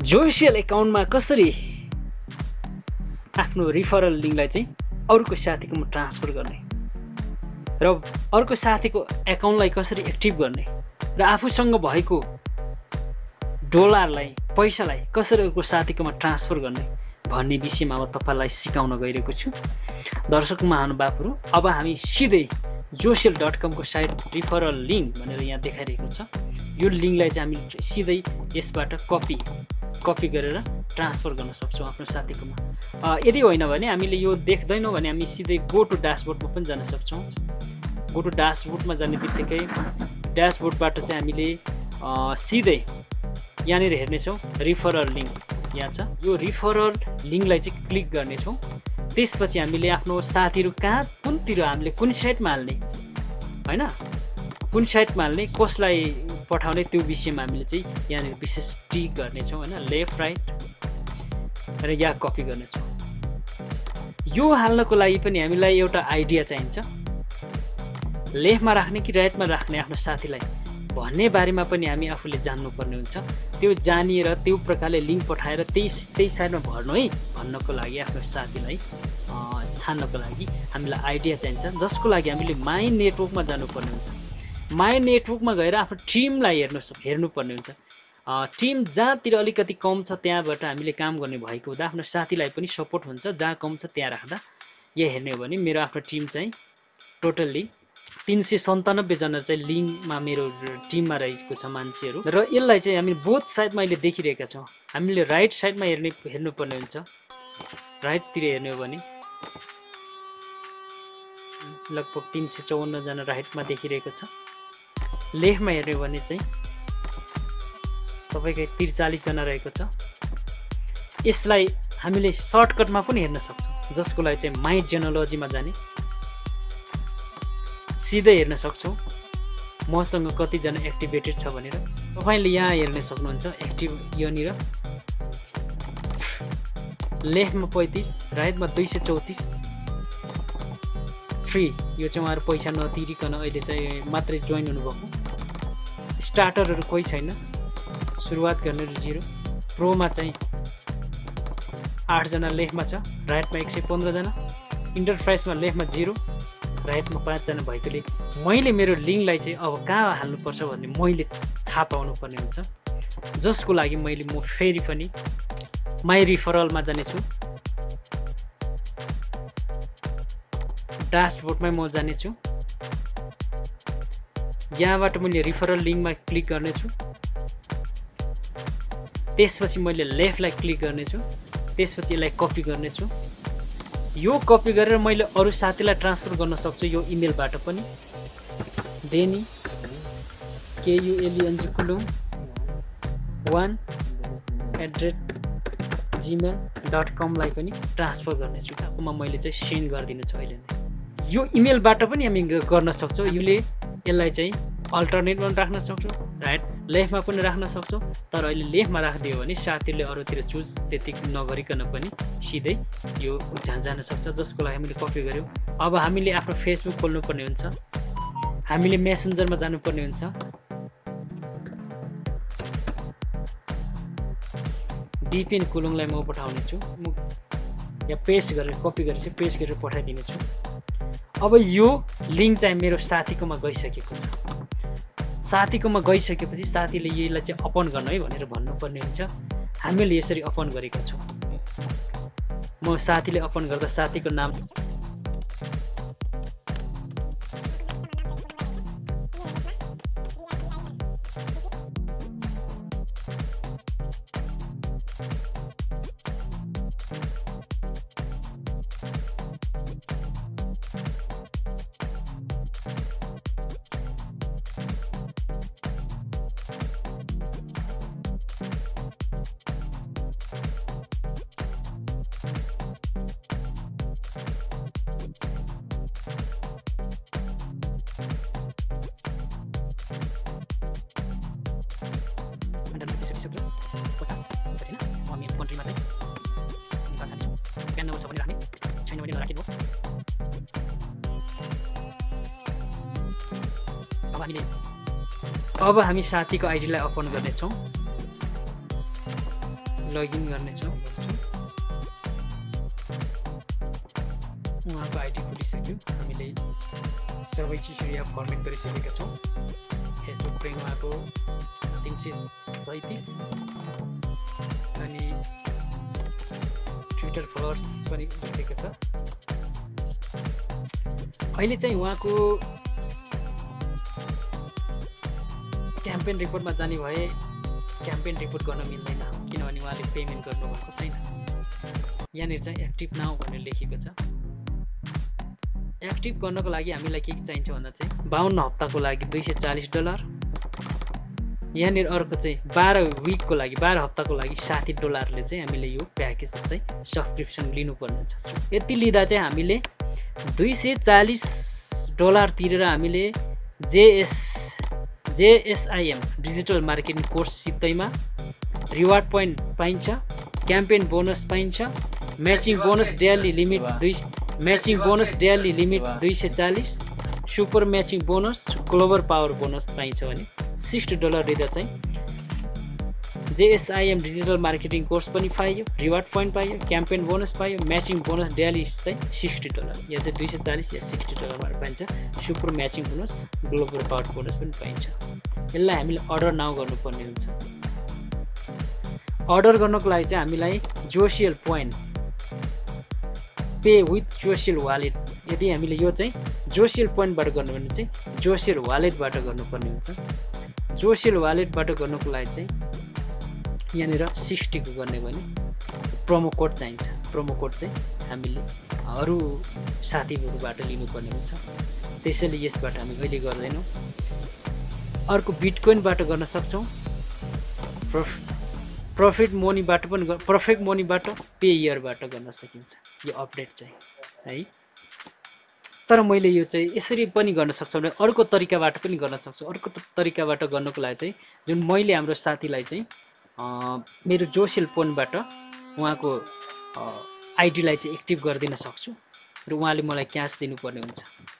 जोसियल एकाउन्टमा कसरी आफ्नो रिफरल लिङ्कलाई चाहिँ अर्को साथीकोमा ट्रान्सफर गर्ने र अर्को साथीको एकाउन्टलाई कसरी एक्टिभ गर्ने र आफूसँग भएको डलरलाई पैसालाई कसरी अर्को साथीकोमा ट्रान्सफर गर्ने भन्ने विषयमा म तपाईलाई सिकाउन गइरहेको छु। दर्शक महानुभावहरू, अब हामी सिधै जोसियल.com को साइट रिफरल लिङ्क भनेर यहाँ देखाइरहेको छ। यो लिङ्कलाई चाहिँ हामी सिधै यसबाट कपी गरेर ट्रान्सफर गर्न सक्छौँ आफ्नो साथीकोमा। यदि होइन भने हामीले यो देख्दैनौँ भने हामी सिधै गो टु ड्यासबोर्डमा पनि जान सक्छौँ। गो टु ड्यासबोर्डमा जाने बित्तिकै ड्यासबोर्डबाट चाहिँ हामीले सिधै यहाँनिर हेर्नेछौँ रिफरल लिङ्क यहाँ छ। यो रिफरल लिङ्कलाई चाहिँ क्लिक गर्नेछौँ। त्यसपछि हामीले आफ्नो साथीहरू कहाँ कुनतिर हामीले कुन साइटमा हाल्ने होइन, कुन साइटमा हाल्ने, कसलाई पठाउने, त्यो विषयमा हामीले चाहिँ यहाँनिर विशेष टिक गर्नेछौँ होइन, लेफ्ट राइट र यहाँ कपी गर्नेछौँ। यो हाल्नको लागि पनि हामीलाई एउटा आइडिया चाहिन्छ। लेफ्टमा राख्ने कि राइटमा राख्ने आफ्नो साथीलाई भन्ने बारेमा पनि हामी आफूले जान्नुपर्ने हुन्छ। त्यो जानिएर त्यो प्रकारले लिङ्क पठाएर त्यही साइडमा भर्नु है भन्नको लागि आफ्नो साथीलाई छान्नको लागि हामीलाई आइडिया चाहिन्छ, जसको लागि हामीले माई नेटवर्कमा जानुपर्ने हुन्छ। माई नेटवर्कमा गएर आफ्नो टिमलाई हेर्नुपर्ने हुन्छ। टिम जहाँतिर अलिकति कम छ त्यहाँबाट हामीले काम गर्ने भएको हुँदा आफ्नो साथीलाई पनि सपोर्ट हुन्छ। जहाँ कम छ त्यहाँ राख्दा यहाँ हेर्ने हो भने मेरो आफ्नो टिम चाहिँ टोटल्ली 397 जना चाहिँ लिङ्कमा मेरो टिममा रहेको छ मान्छेहरू। र यसलाई चाहिँ हामी बोथ साइडमा अहिले देखिरहेका छौँ। हामीले राइट साइडमा हेर्नुपर्ने हुन्छ। राइटतिर हेर्ने हो भने लगभग 354 जना राइटमा देखिरहेको छ। लेफ्टमा हेर्ने हो भने चाहिँ तपाईँको 43 जना रहेको छ। यसलाई हामीले सर्टकटमा पनि हेर्न सक्छौँ, जसको लागि चाहिँ माई जेनोलोजीमा जाने सिधै हेर्न सक्छौँ मसँग कतिजना एक्टिभेटेड छ भनेर। तपाईँले यहाँ हेर्न सक्नुहुन्छ एक्टिभ यहाँनिर लेफ्टमा 35, राइटमा 234 फ्री। यो चाहिँ उहाँहरू पैसा नतिरिकन अहिले चाहिँ मात्रै जोइन हुनुभएको। स्टार्टरहरू कोही छैन, सुरुवात गर्ने 0। प्रोमा चाहिँ 8 जना लेफ्टमा छ, राइटमा 115 जना, इन्टरप्राइजमा लेफ्टमा 0, राइटमा 5 जना भएकोले मैले मेरो लिङ्कलाई चाहिँ अब कहाँ हाल्नुपर्छ भन्ने मैले थाहा पाउनु पर्ने हुन्छ। जसको लागि म फेरि पनि माई रिफरलमा जानेछु। ड्यासबोर्डमै म जानेछु। यहाँबाट मैले रिफरल लिङ्कमा क्लिक गर्नेछु। त्यसपछि मैले लेफ्टलाई क्लिक गर्नेछु। त्यसपछि यसलाई कपी गर्नेछु। यो कपी गरेर मैले अरू साथीलाई ट्रान्सफर गर्न सक्छु यो इमेलबाट पनि। डेनी KULENG कुलुङ 1@gmail.com लाई पनि ट्रान्सफर गर्नेछु। आफूमा मैले चाहिँ सेन्ड गरिदिनेछु अहिले नै। यो इमेलबाट पनि हामी गर्न सक्छौँ। यसलाई चाहिँ अल्टरनेटमा पनि राख्न सक्छौँ, राइट लेफ्टमा पनि राख्न सक्छौँ। तर अहिले लेफ्टमा राखिदियो भने साथीहरूले अरूतिर चुज त्यति नगरिकन पनि सिधै यो जान सक्छ। जसको लागि हामीले कपी गऱ्यौँ। अब हामीले आफ्नो फेसबुक खोल्नुपर्ने हुन्छ। हामीले मेसेन्जरमा जानुपर्ने हुन्छ। बिपिएन कुलुङलाई म पठाउने छु। म यहाँ पेस्ट गरेर कपी गरेर चाहिँ पेस्ट गरेर पठाइदिनेछु। अब यो लिङ्क चाहिँ मेरो साथीकोमा गइसकेको छ। साथीकोमा गइसकेपछि साथीले यसलाई चाहिँ ओपन गर्नु है भनेर भन्नुपर्ने हुन्छ। हामीले यसरी ओपन गरेका छौँ। म साथीले ओपन गर्दा साथीको नाम अब हामी साथीको आइडीलाई ओपन गर्नेछौँ। लगइन गर्नेछौँ। उहाँको आइडी खुलिसक्यो। हामीले सबै चिजहरू यहाँ फर्मेट गरिसकेका छौँ। फेसबुक पेज उहाँको 337 अनि ट्विटर फलोवर्स पनि लेखेको छ। अहिले चाहिँ उहाँको क्याम्पेन रिपोर्टमा जाने भए क्याम्पेन रिपोर्ट गर्न मिल्दैन, किनभने उहाँले पेमेन्ट गर्नुभएको छैन। यहाँनिर चाहिँ एक्टिभ नाउ भनेर लेखेको छ। एक्टिभ गर्नको लागि हामीलाई के चाहिन्छ भन्दा चाहिँ 52 हप्ताको लागि $240। यहाँनिर अर्को चाहिँ 12 विकको लागि 12 हप्ताको लागि $60ले चाहिँ हामीले यो प्याकेज चाहिँ सब्सक्रिप्सन लिनुपर्ने हुन्छ। यति लिँदा चाहिँ हामीले $240 तिरेर हामीले JSIM डिजिटल मार्केटिङ कोर्स सित्तैमा रिवार्ड पोइन्ट पाइन्छ, क्याम्पेन बोनस पाइन्छ, matching bonus daily limit 240, super matching bonus, global power bonus पाइन्छ भने $60 दिँदा चाहिँ JSIM डिजिटल मार्केटिङ कोर्स पनि पाइयो, रिवार्ड पोइन्ट पाइयो, क्याम्पेन बोनस पाइयो, म्याचिङ बोनस डेली चाहिँ $60। या चाहिँ 240 या $60 पाइन्छ। Super matching bonus, global power bonus पनि पाइन्छ। यसलाई हामीले अर्डर नाउ गर्नुपर्ने हुन्छ। अर्डर गर्नको लागि चाहिँ हामीलाई जोसियल पोइन्ट पे विथ जोसियल वालेट, यदि हामीले यो चाहिँ जोसियल पोइन्टबाट गर्नु भने चाहिँ जोसियल वालेटबाट गर्नुपर्ने हुन्छ। जोसियल वालेटबाट गर्नुको लागि चाहिँ यहाँनिर 60 को गर्ने भने प्रोमो कोड चाहिन्छ। प्रोमो कोड चाहिँ हामीले अरू साथीहरूबाट लिनुपर्ने हुन्छ। त्यसैले यसबाट हामी अहिले गर्दैनौँ। अर्को बिटकोइनबाट गर्न सक्छौँ। पर्फेक्ट मनीबाट पे इयरबाट गर्न सकिन्छ यो अपडेट चाहिँ है। तर मैले यो चाहिँ यसरी पनि गर्न सक्छौँ भने अर्को तरिकाबाट पनि गर्न सक्छौँ। अर्को तरिकाबाट गर्नको लागि चाहिँ जुन मैले हाम्रो साथीलाई चाहिँ मेरो जोसियल पोइन्टबाट उहाँको आइडीलाई चाहिँ एक्टिभ गरिदिन सक्छु र उहाँले मलाई क्यास दिनुपर्ने हुन्छ।